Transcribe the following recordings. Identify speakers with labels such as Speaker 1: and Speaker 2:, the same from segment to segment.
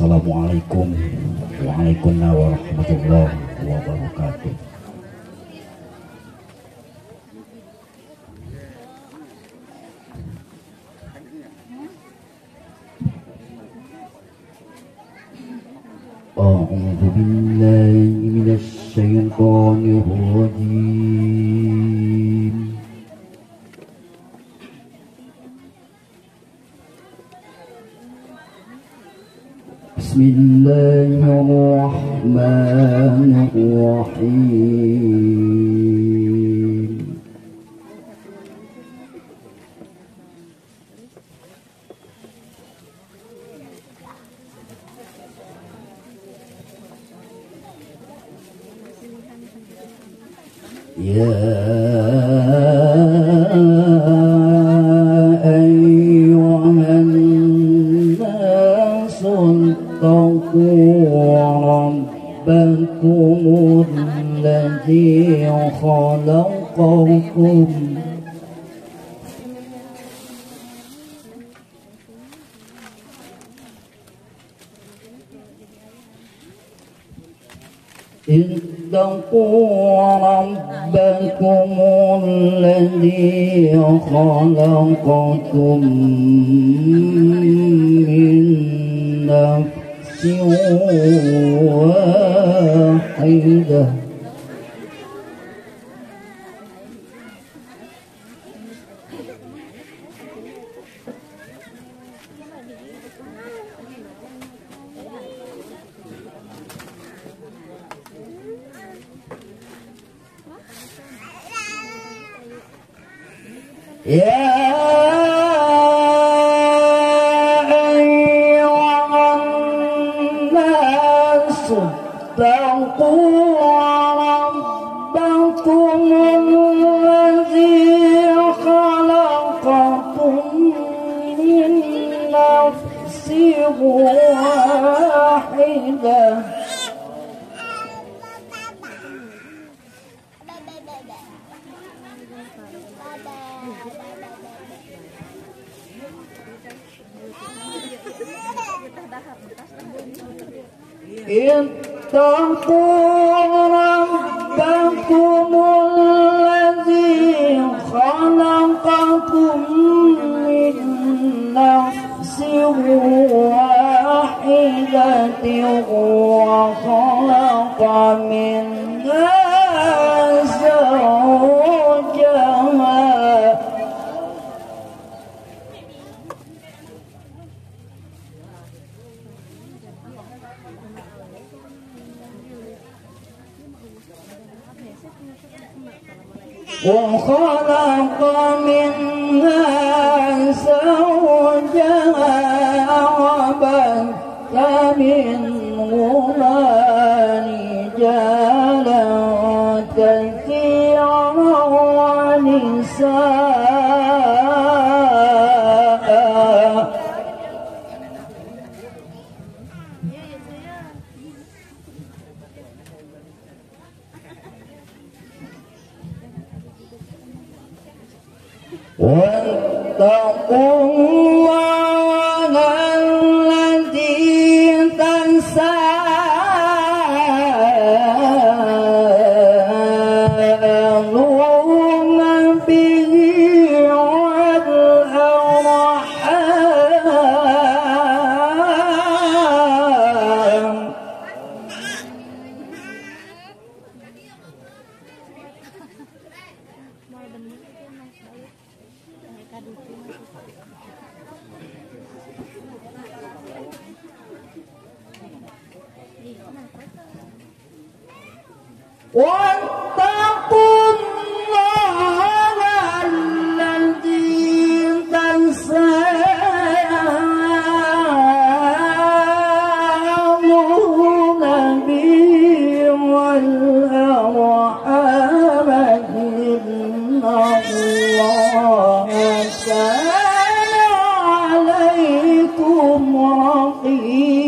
Speaker 1: Assalamualaikum warahmatullahi wabarakatuh. A'udzu billahi minasy syaithanir rajim. Bismillahirrahmanirrahim. Ya ayyuhan nas taqu rabbakumul ladzi khalaqakum اتقوا ربكم الذي خلقكم من نفس واحدة يا أيها الناس اتقوا ربكم الذي خلقكم من نفس واحدة اتقوا ربكم الذي خلقكم من نفس واحدة وخلق منها زوجها وخلق منها زوجها وبث منهما رجالا كثيرا ونساء واتقوا الله الذي تساءلون به والأرحام واتقوا الله الذي تساءلون به والأرحام إن الله كان عليكم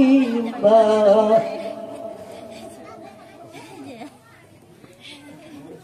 Speaker 1: رقيبا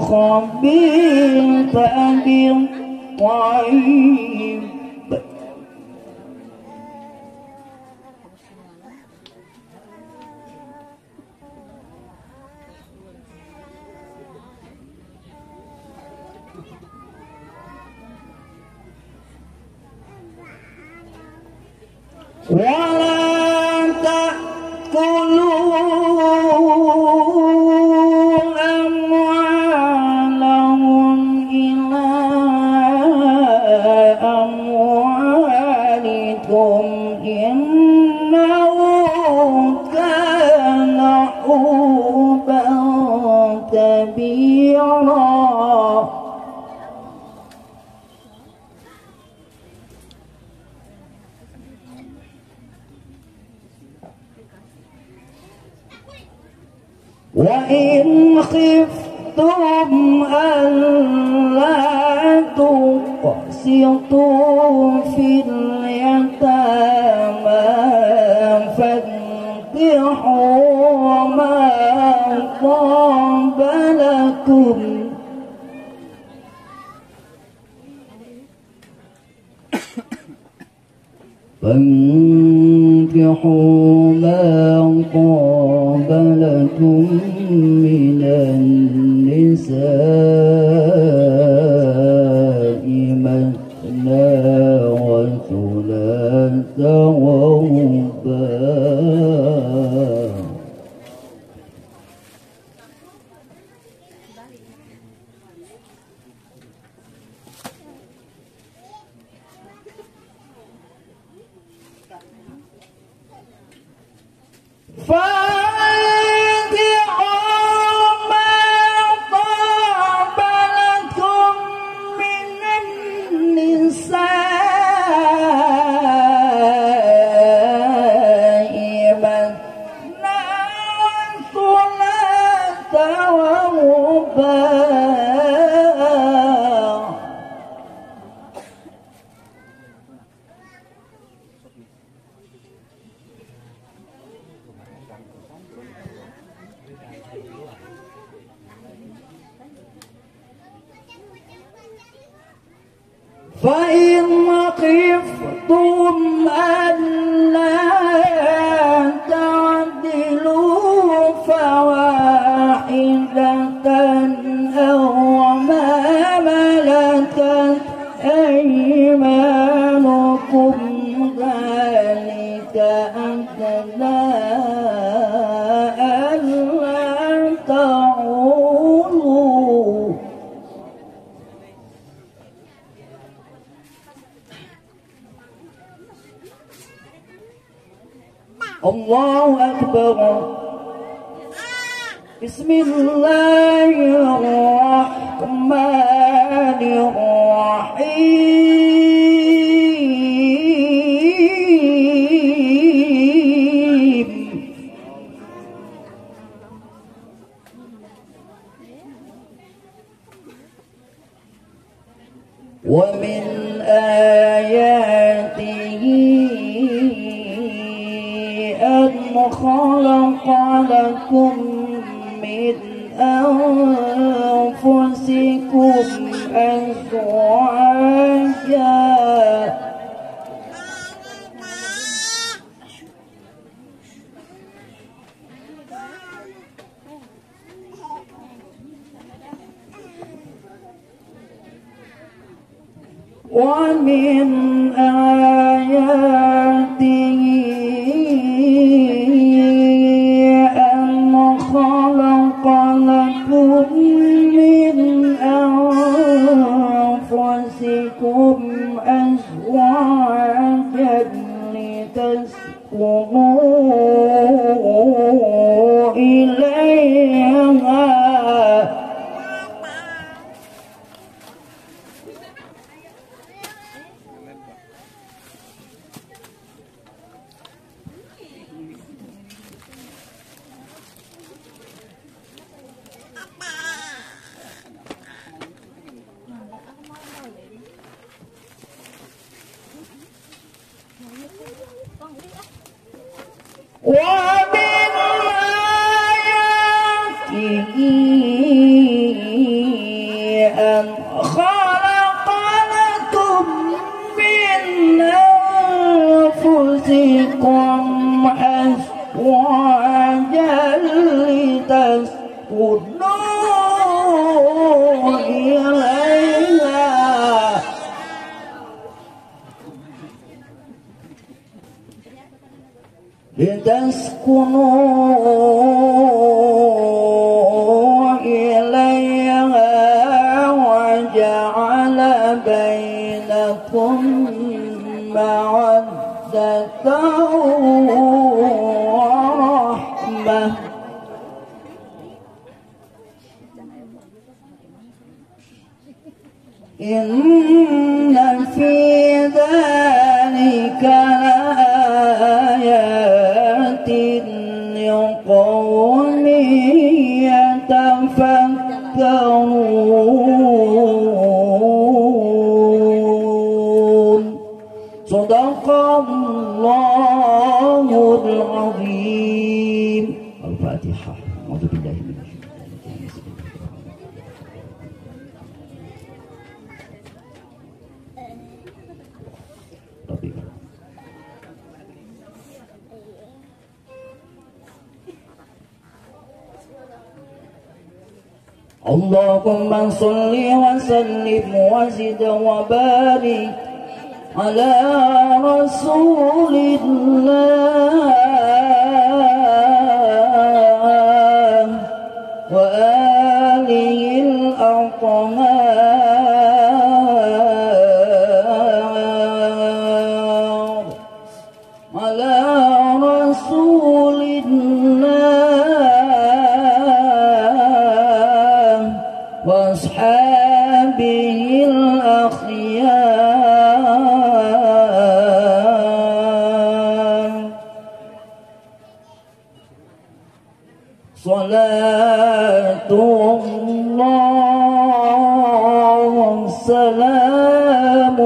Speaker 1: الخبيث بالطيب ولا تأكلوا أموالهم إلى أموالكم إنه كان حوبا كبيرا وإن خفتم ألا تقسطوا في اليتامى فانكحوا ما طاب لكم فانكحوا ما طاب لكم من النساء مثنى وثلاث ورباع فإن خفتم ألا تعدلوا فواحدة أو ما ملكت أيمانكم ذلك أدنى ألا تعولوا الله أكبر بسم الله الرحمن الرحيم ومن آياته أن خلق لكم من أنفسكم أزواجا ومن آياته أن خلق لكم من أنفسكم أزواجا لتسكنوا إليها أن خلق لكم من أنفسكم أزواجا لتسكنوا إليها وجعل بينكم مودة ورحمة إن في ذلك لآيات لقوم يتفكرون صدق الله العظيم. الفاتحة. أعوذ بالله من الشيطان الرجيم. اللهم صل وسلم وزد وبارك على رسول الله وآله الأطهار على رسول الله وأصحابه الأخيار صلاة الله سلام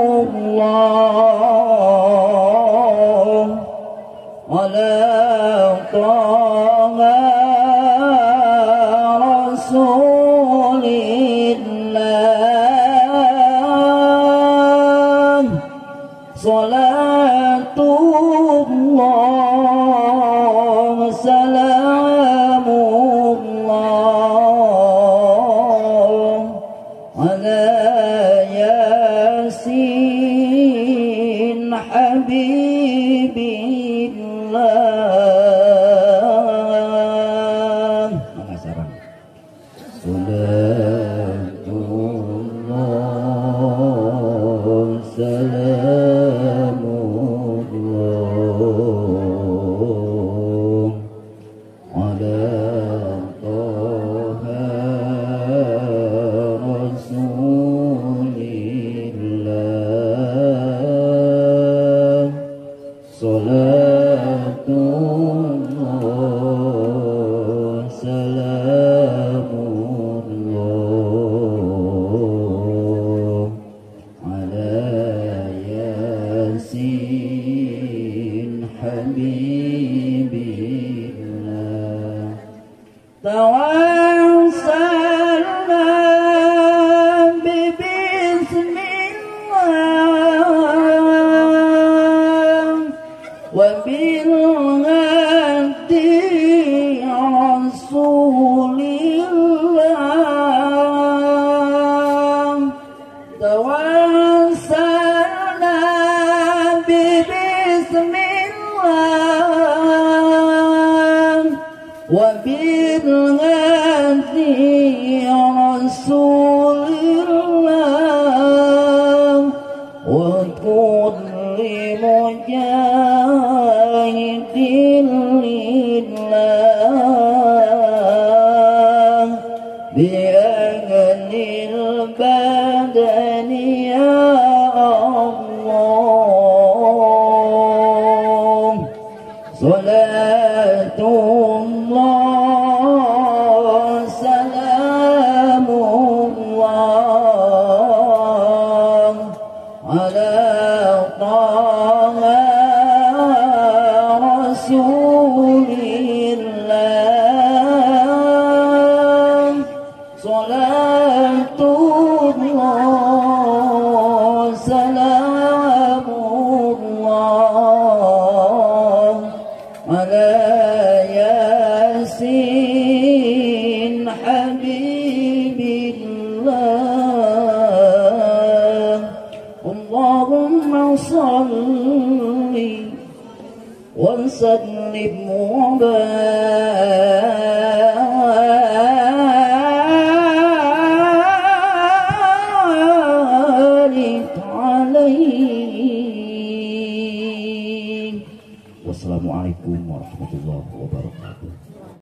Speaker 1: الله على طه رسول الله صلاة الله سلام الله على ياسين حبيب الله صلاة الله سلام الله على طه رسول الله صلاة الله سلام الله على ياسين حبيب الله توسلنا ببسم الله وبالهدي رسول الله توسلنا ببسم الله وبالهدي رسول الله وكل مجاهد لله بأهل البدن يا الله صلاة الله سلام الله على طه رسول الله
Speaker 2: Salatullah salamullah ala yasin habibillah. Allahumma salli wa sallim wa barik